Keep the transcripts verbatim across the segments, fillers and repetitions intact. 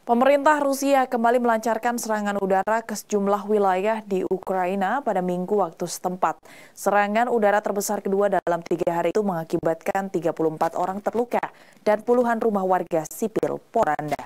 Pemerintah Rusia kembali melancarkan serangan udara ke sejumlah wilayah di Ukraina pada Minggu waktu setempat. Serangan udara terbesar kedua dalam tiga hari itu mengakibatkan tiga puluh empat orang terluka dan puluhan rumah warga sipil poranda.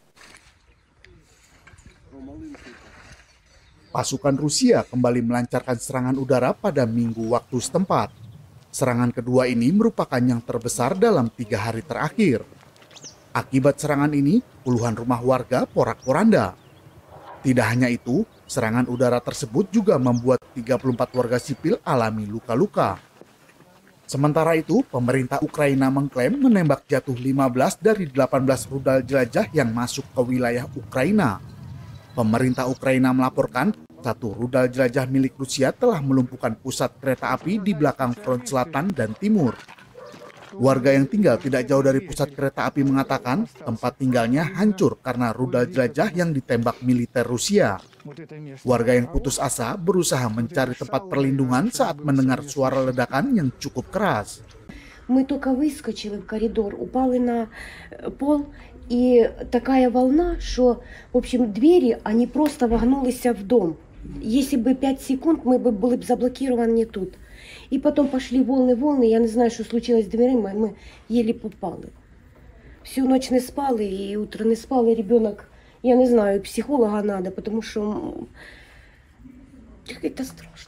Pasukan Rusia kembali melancarkan serangan udara pada Minggu waktu setempat. Serangan kedua ini merupakan yang terbesar dalam tiga hari terakhir. Akibat serangan ini, puluhan rumah warga porak-poranda. Tidak hanya itu, serangan udara tersebut juga membuat tiga puluh empat warga sipil alami luka-luka. Sementara itu, pemerintah Ukraina mengklaim menembak jatuh lima belas dari delapan belas rudal jelajah yang masuk ke wilayah Ukraina. Pemerintah Ukraina melaporkan satu rudal jelajah milik Rusia telah melumpuhkan pusat kereta api di belakang front selatan dan timur. Warga yang tinggal tidak jauh dari pusat kereta api mengatakan tempat tinggalnya hancur karena rudal jelajah yang ditembak militer Rusia. Warga yang putus asa berusaha mencari tempat perlindungan saat mendengar suara ledakan yang cukup keras. Мы только выскочили в коридор, упали на пол, и такая волна, что, в общем, двери, они просто вогнулись в дом. Если бы пять секунд, мы бы были бы заблокированы тут. И потом пошли волны-волны, я не знаю, что случилось с дверями, мы еле попали. Всю ночь не спали, и утро не спали, ребенок, я не знаю, психолога надо, потому что это страшно.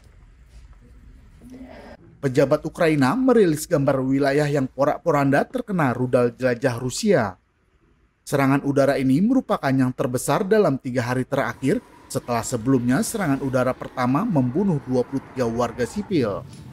Pejabat Ukraina merilis gambar wilayah yang porak-poranda terkena rudal jelajah Rusia. Serangan udara ini merupakan yang terbesar dalam tiga hari terakhir setelah sebelumnya serangan udara pertama membunuh dua puluh tiga warga sipil.